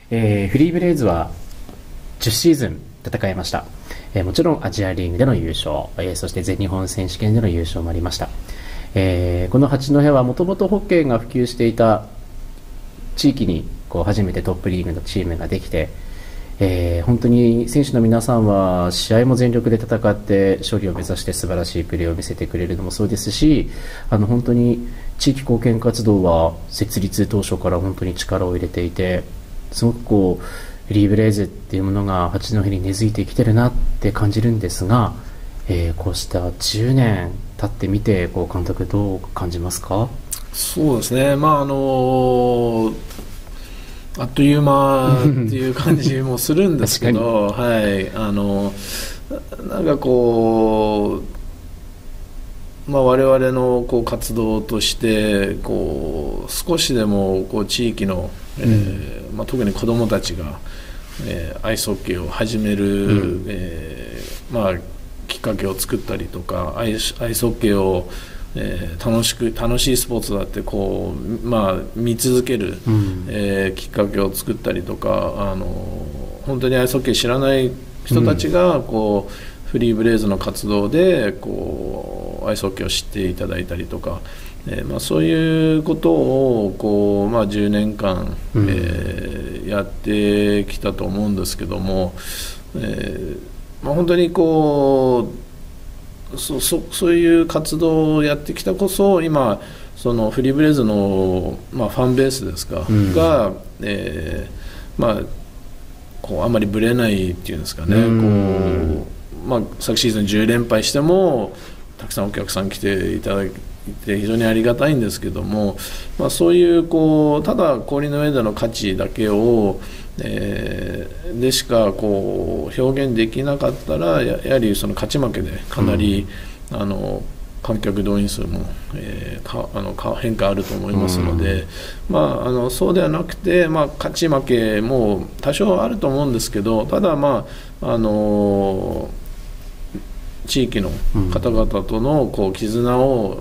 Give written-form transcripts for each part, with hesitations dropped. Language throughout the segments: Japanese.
フリーブレイズは10シーズン戦いました。もちろんアジアリーグでの優勝、そして全日本選手権での優勝もありました。この八戸はもともとホッケーが普及していた地域に初めてトップリーグのチームができて、本当に選手の皆さんは試合も全力で戦って勝利を目指して素晴らしいプレーを見せてくれるのもそうですし、本当に地域貢献活動は設立当初から本当に力を入れていて、すごくフリーブレイズっていうものが八戸に根付いてきてるなって感じるんですが、こうした10年経ってみて監督どう感じますか？ そうですね、あっという間っていう感じもするんですけどはい、なんか我々の活動として少しでも地域の、特に子どもたちが、アイスホッケーを始める、きっかけを作ったりとか、アイスホッケーを楽しいスポーツだって見続ける、きっかけを作ったりとか、本当にアイスホッケー知らない人たちがフリーブレイズの活動でアイスホッケーを知っていただいたりとか、そういうことを10年間、やってきたと思うんですけども、本当にそういう活動をやってきたこそ今そのフリーブレイズの、ファンベースですか、が、あんまりぶれないっていうんですかね、昨シーズン10連敗してもたくさんお客さん来ていただいて非常にありがたいんですけども、そういうただ氷の上での価値だけをでしか表現できなかったらやはりその勝ち負けでかなり、観客動員数も、変化あると思いますので、そうではなくて、勝ち負けも多少あると思うんですけど、ただ地域の方々との絆を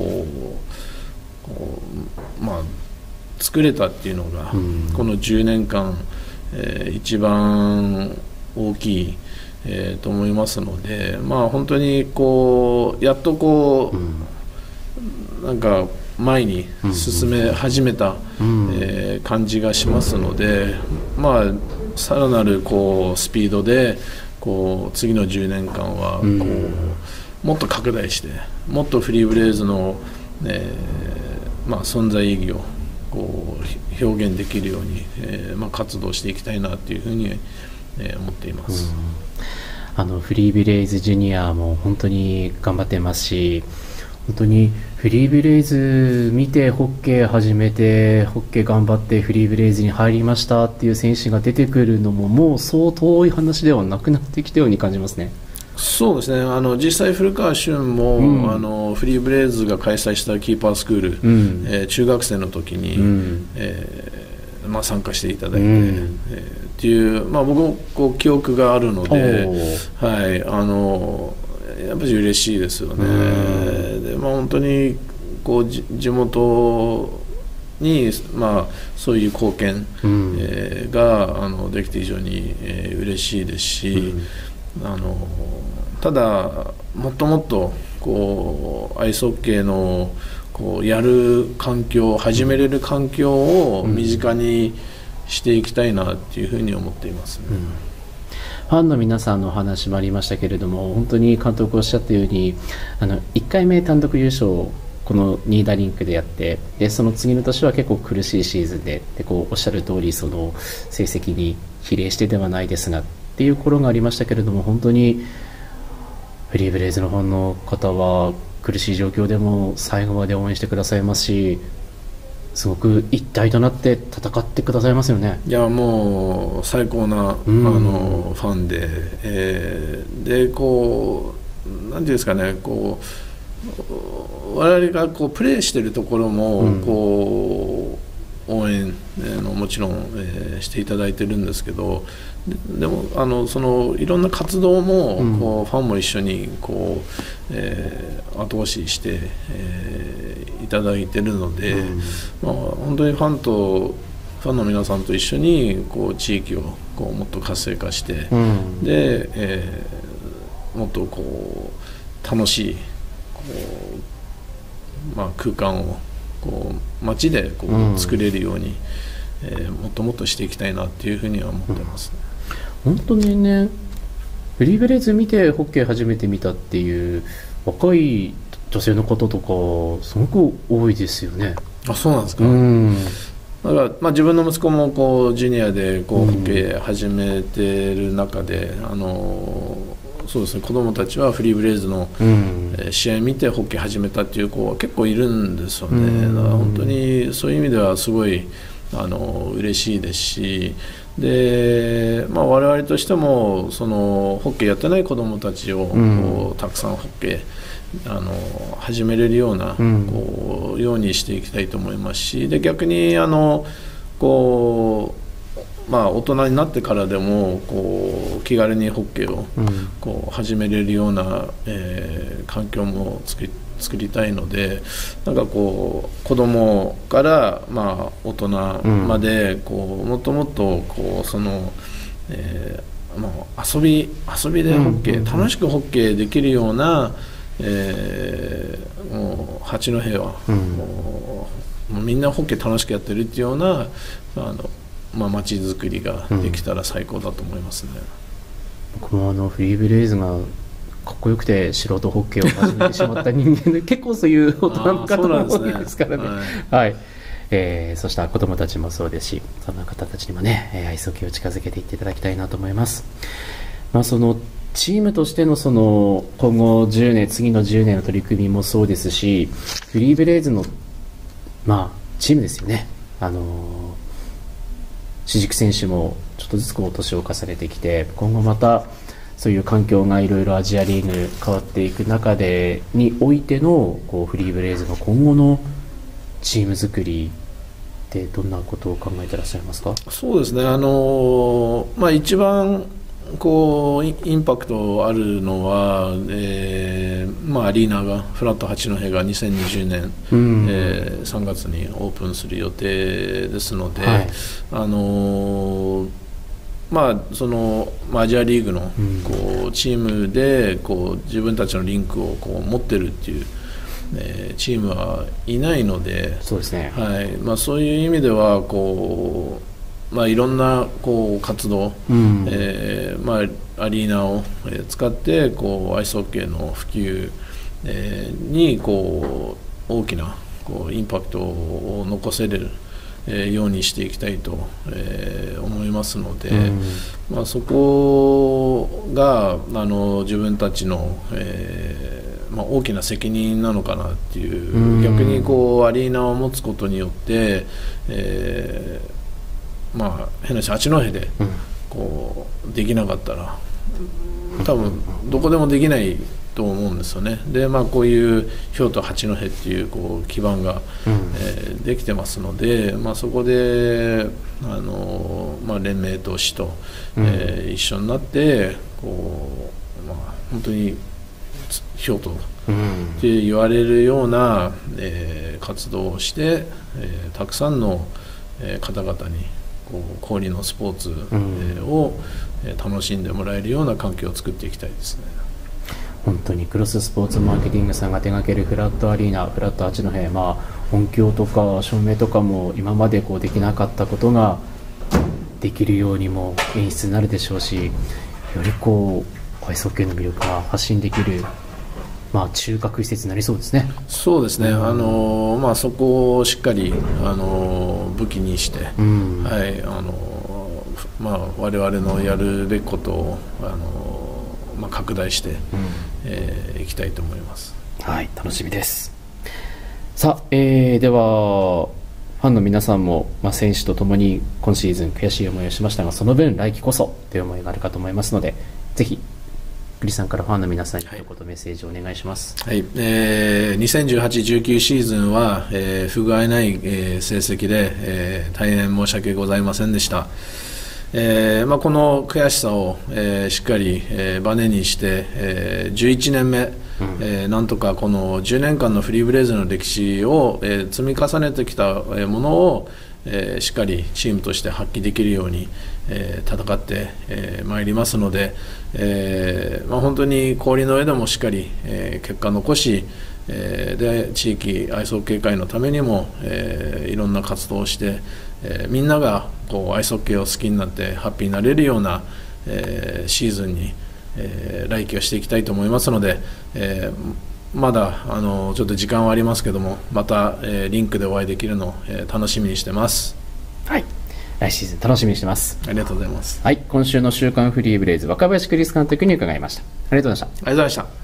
作れたっていうのが、この10年間、一番大きい、と思いますので、本当にやっとなんか前に進め始めた、感じがしますので、さらなるスピードで次の10年間はもっと拡大してもっとフリーブレイズの、存在意義を表現できるように、活動していきたいなというふうに、思っています。 フリーブレイズジュニアも本当に頑張ってますし、本当にフリーブレイズ見てホッケー始めてホッケー頑張ってフリーブレイズに入りましたっていう選手が出てくるのももうそう遠い話ではなくなってきたように感じますね。 そうですね、実際古川俊も、フリーブレイズが開催したキーパースクール、中学生の時に、参加していただいて、っていう、僕も記憶があるので、やっぱり嬉しいですよね。で、本当に地元に、そういう貢献、ができて非常に、嬉しいですし、ただもっともっとアイスホッケーのやる環境、始めれる環境を身近にしていきたいなっていうふうに思っていますね。 ファンの皆さんのお話もありましたけれども、本当に監督おっしゃったように1回目単独優勝をこのニーダリンクでやって、でその次の年は結構苦しいシーズンで、おっしゃる通りその成績に比例してではないですがっていう頃がありましたけれども、本当にフリーブレイズのファンの方は苦しい状況でも最後まで応援してくださいますし、すごく一体となって戦ってくださいますよね。 いや、もう最高な、ファンで、でなんていうんですかね、我々がプレーしているところも、応援、もちろん、していただいてるんですけど、でもそのいろんな活動も、ファンも一緒に後押しして、いただいてるので、本当にファンとファンの皆さんと一緒にこう地域をこうもっと活性化して、で、もっとこう楽しいこう、空間をこう街でこう作れるように、もっともっとしていきたいなっていうふうには思ってますね。 本当にね、フリーベレーズ見てホッケー初めて見たっていう若い女性の方とかすごく多いですよね。 あ、そうなんですか。だから、自分の息子もこうジュニアでこうホッケー始めてる中で、そうですね、子どもたちはフリーブレイズの、試合見てホッケー始めたっていう子は結構いるんですよね。だから本当にそういう意味ではすごい嬉しいですし、で、我々としてもそのホッケーやってない子どもたちをこうたくさんホッケー始めれるような、こうようにしていきたいと思いますし、で逆にこう大人になってからでもこう気軽にホッケーをこう始めれるような、環境も作りたいので、なんかこう子供から大人までこうもっともっとこうその、遊びでホッケー、楽しくホッケーできるような、もう八戸は、もうみんなホッケー楽しくやってるっていうような街づくりができたら最高だと思いますね。 僕もフリーブレイズがかっこよくて素人ホッケーを始めてしまった人間で結構そういう大人の方も多いですからね。はい、そうした子どもたちもそうですし、そんな方たちにもね、アイスホッケーを近づけていっていただきたいなと思います。そのチームとしてのその今後10年次の10年の取り組みもそうですし、フリーブレイズのチームですよね。主軸選手もちょっとずつこう年を重ねてきて、今後またそういう環境がいろいろアジアリーグ変わっていく中でにおいてのこうフリーブレイズの今後のチーム作りってどんなことを考えてらっしゃいますか？ そうですね、一番こうインパクトあるのは、アリーナがフラット八戸が2020年、3月にオープンする予定ですので、そのアジアリーグのこうチームでこう自分たちのリンクをこう持ってるっていう、チームはいないので、 そうですね、 そういう意味ではこういろんなこう活動、アリーナを使ってこうアイスホッケーの普及、にこう大きなこうインパクトを残せるようにしていきたいと思いますので、そこが自分たちの大きな責任なのかなっていう、逆にこうアリーナを持つことによって変な話八戸でこうできなかったら多分どこでもできないと思うんですよね。でこういう京都八戸っていうこう基盤が、できてますので、そこで連盟と市と、一緒になってこう、本当に京都って言われるような、活動をして、たくさんの、方々に氷のスポーツ、を楽しんでもらえるような環境を作っていきたいですね。 本当にクロススポーツマーケティングさんが手掛けるフラットアリーナ、フラット八戸、音響とか照明とかも今までこうできなかったことができるようにも演出になるでしょうし、よりこうアイスホッケーの魅力が発信できる、中核施設になりそうですね。 そうですね、そこをしっかり武器にして、我々のやるべきことを拡大していきたいと思います。 はい、楽しみです。さあ、ではファンの皆さんも、選手とともに今シーズン悔しい思いをしましたが、その分来季こそという思いがあるかと思いますので、ぜひグリさんからファンの皆さんに一言メッセージをお願いします。 2018-19 シーズンは、不甲斐ない、成績で、大変申し訳ございませんでした。この悔しさを、しっかり、バネにして、11年目、なんとかこの10年間のフリーブレイズの歴史を、積み重ねてきたものを、 しっかりチームとして発揮できるように、戦ってまいりますので、本当に氷の上でもしっかり、結果を残し、で地域アイスホッケー界のためにも、いろんな活動をして、みんながこうアイスホッケーを好きになってハッピーになれるような、シーズンに、来季をしていきたいと思いますので、まだちょっと時間はありますけども、また、リンクでお会いできるのを、楽しみにしてます。 はい、来シーズン楽しみにしてます。 ありがとうございます。 はい、今週の週刊フリーブレイズ、若林クリス監督に伺いました。ありがとうございました。 ありがとうございました。